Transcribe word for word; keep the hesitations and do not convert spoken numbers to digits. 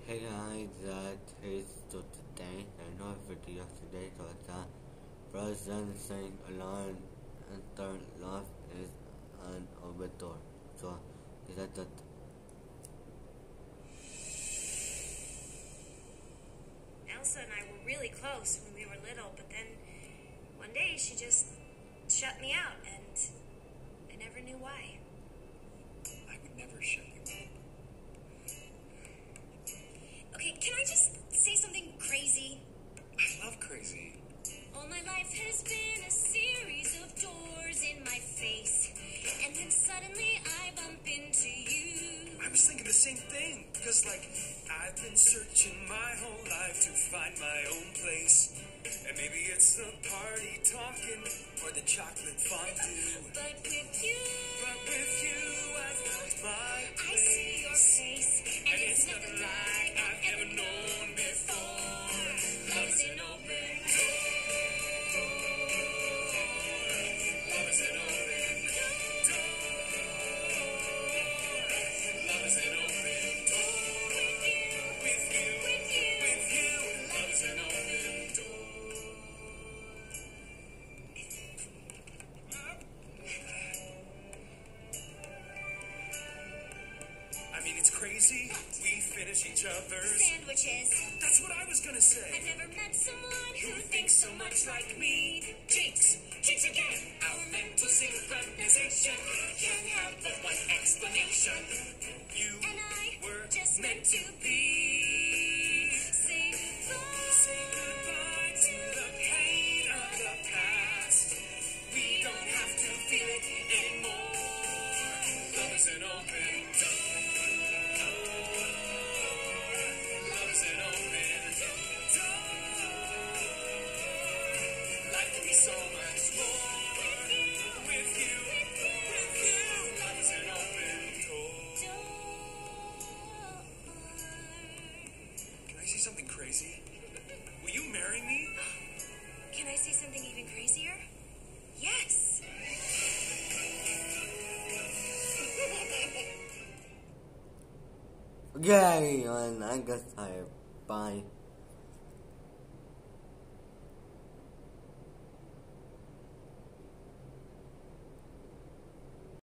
Hey guys, uh, today's so today, I know video today was that President Saint Alarm and third love is an obituary. So, is that the Elsa and I were really close when we were little, but then one day she just shut me out, and I never knew why. I would never shut you up. Okay, can I just say something crazy? I love crazy. All my life has been a series of doors in my face, and then suddenly I bump into you. I was thinking the same thing, because, like, I've been searching my whole life to find my own place. And maybe it's the party talking or the chocolate fondue. But with you, But with you, I found my place. I see your face, and it's nothing like I've ever known before. Love is an open door. Love is an open door. Love is an open door. With you, With you, with you, with you, love is an open door. I mean, it's crazy. We finish each other's. Sandwiches. That's what I was gonna say. I've never met someone who thinks so much like me. Jinx, jinx again. Our mental synchronization can't have but one explanation. You And I were just meant to be. Say goodbye. Say goodbye to the pain of the past. We don't have to feel it anymore. Love is an open door. Love is an open door. Life can be so much more with you, with you. Love is an open door. Can I say something crazy? Will you marry me? Can I say something even crazier? Yes. Okay, and I guess I bye.